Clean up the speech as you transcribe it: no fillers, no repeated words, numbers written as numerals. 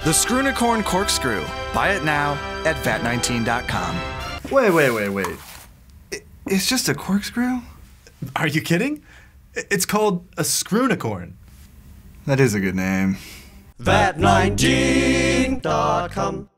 The Screwnicorn Corkscrew. Buy it now at vat19.com. Wait. It's just a corkscrew? Are you kidding? It's called a Screwnicorn. That is a good name. vat19.com